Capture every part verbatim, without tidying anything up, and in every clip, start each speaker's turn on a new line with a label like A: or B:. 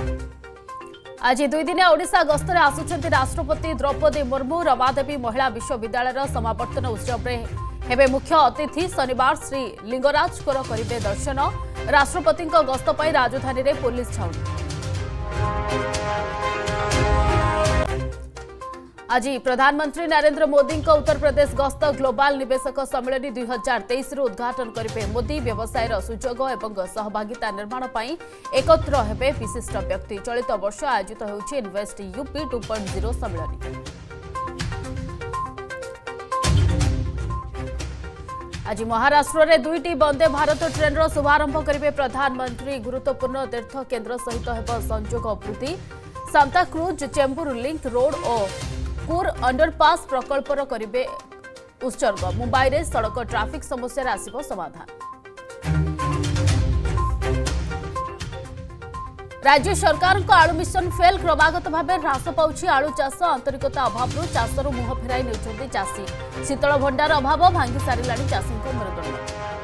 A: आज दुई दिनिया ओडिशा गस्तरे आसुचंती राष्ट्रपति द्रौपदी मुर्मू रमादेवी महिला विश्वविद्यालय समावर्तन उत्सव में हेबे मुख्य अतिथि। शनिवार श्री लिंगराज करिबे दर्शन। राष्ट्रपति गस्त पर राजधानी रे पुलिस छाउनी। आज प्रधानमंत्री नरेंद्र मोदी उत्तर प्रदेश गस्त ग्लोबल निवेशक सम्मेलन दुई हजार तेईस उद्घाटन करेंगे मोदी। व्यवसायर सुजोग और सहभागिता निर्माण पर एकत्र हेबे विशिष्ट व्यक्ति। चलित वर्ष आयोजित होउछि invest UP two point zero सम्मेलन। आज महाराष्ट्र में दुईटी वंदे भारत ट्रेन शुभारंभ करेंगे प्रधानमंत्री। गुरुत्वपूर्ण तीर्थ केन्द्र सहित हेब संजोग वृद्धि। सांताक्रुज चेंबूर लिंक रोड और कूर अंडरपास प्रकल्पर करेंगे उत्सर्ग। मुंबई में सड़क ट्राफिक समस्या आसिबो समाधान। राज्य सरकार को आलू मिशन फेल। क्रमागत भाव ह्रास पाउछि आलू चाष। आंतरिकता अभाव चाषर मुह फेराई नेउछन्ति चाषी। शीतल भंडार अभाव भांगी सारिलाणी चाषी मेरुदंड।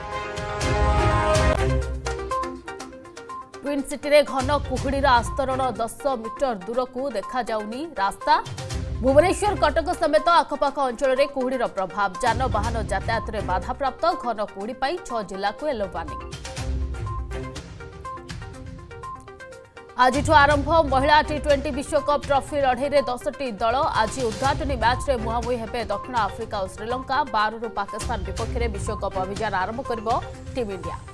A: ट्विन सिटी रे घन कुहुड़ीर आस्तरण दस मीटर दूर को देखा जाउनी रास्ता। भुवनेश्वर कटक समेत आखपाख अंचल में कुहुड़ीर प्रभाव। जानवाहन यातायात में बाधाप्राप्त। घन कुहुड़ी पाई छह जिला को येलो वार्निंग। आज आरंभ महिला टी ट्वेंटी विश्वकप ट्रॉफी लड़ई में दस टी दल। आज उद्घाटनी मैच में मुहांमुही हेबे दक्षिण आफ्रिका और श्रीलंका। बारु पाकिस्तान विपक्ष में विश्वकप अभियान आरंभ करिबो टीम इंडिया।